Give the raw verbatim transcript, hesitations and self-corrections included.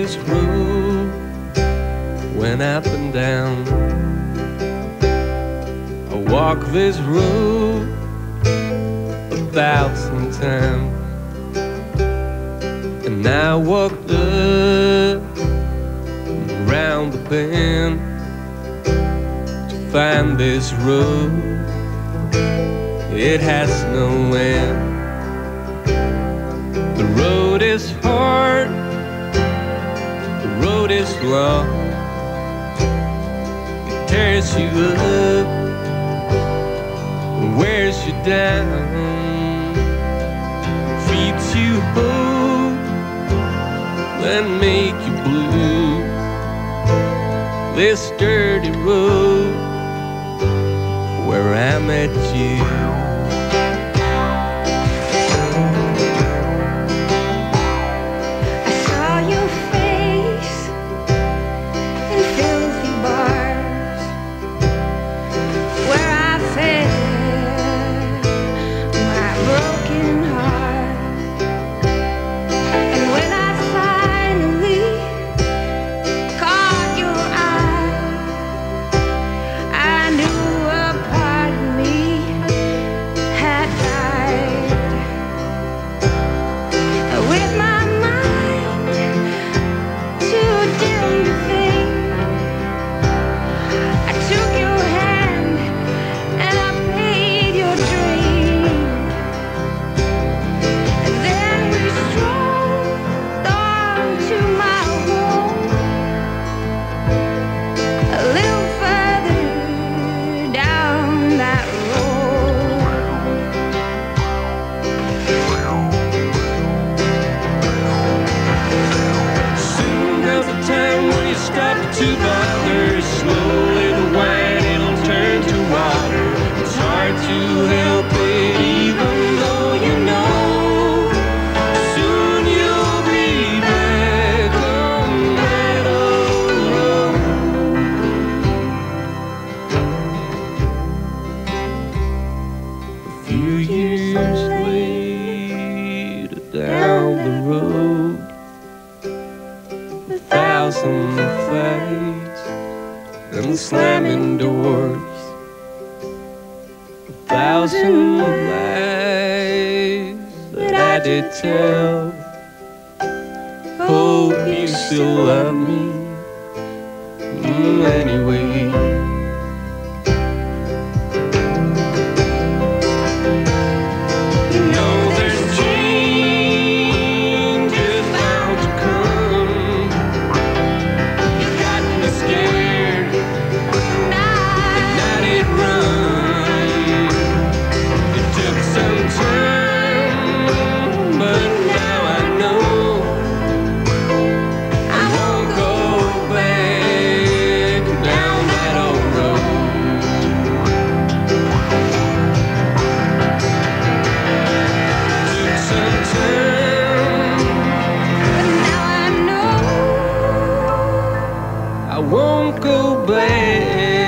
this road went up and down. I walk this road a thousand times, and I walked up and around the bend to find this road. It has no end. The road is hard, the road is long. It tears you up and wears you down, feeds you hope and make you blue. This dirty road where I met you. I won't go back.